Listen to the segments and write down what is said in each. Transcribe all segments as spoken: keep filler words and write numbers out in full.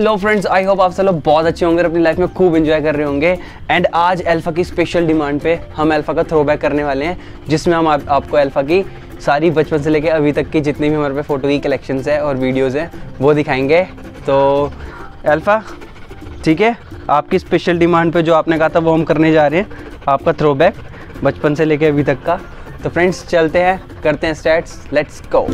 Hello friends, I hope आप सब लोग बहुत अच्छे होंगे और अपनी लाइफ में खूब एंजॉय कर रहे होंगे। एंड आज अल्फा की स्पेशल डिमांड पे हम अल्फा का थ्रोबैक करने वाले हैं, जिसमें हम आप, आपको अल्फा की सारी बचपन से लेकर अभी तक की जितनी भी हमारे पे फ़ोटो की कलेक्शंस है और वीडियोज़ हैं वो दिखाएंगे। तो अल्फा ठीक है, आपकी स्पेशल डिमांड पे जो आपने कहा था वो हम करने जा रहे हैं, आपका थ्रोबैक बचपन से लेकर अभी तक का। तो फ्रेंड्स चलते हैं, करते हैं starts, let's go.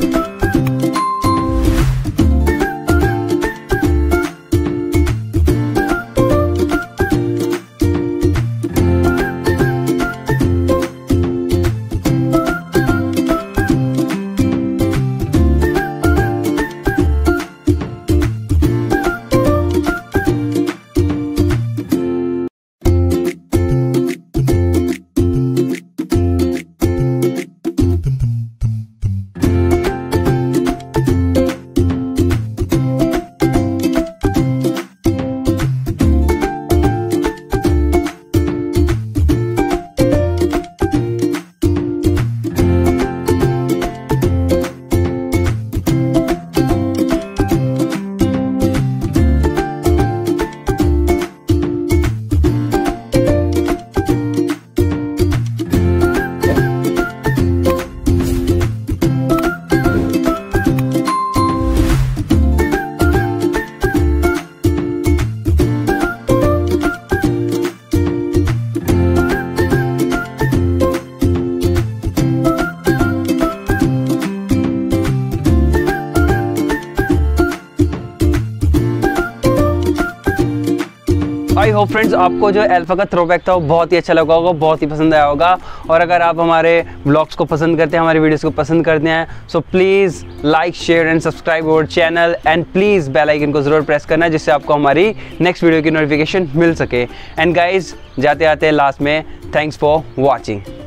I hope friends आपको जो अल्फा का थ्रोबैक था वो बहुत ही अच्छा लगा होगा, बहुत ही पसंद आया होगा। और अगर आप हमारे व्लॉग्स को पसंद करते हैं, हमारी वीडियोस को पसंद करते हैं, so please like share and subscribe our channel and please bell icon को ज़रूर प्रेस करना, जिससे आपको हमारी नेक्स्ट वीडियो की नोटिफिकेशन मिल सके। एंड गाइज जाते आते लास्ट में थैंक्स फॉर वॉचिंग।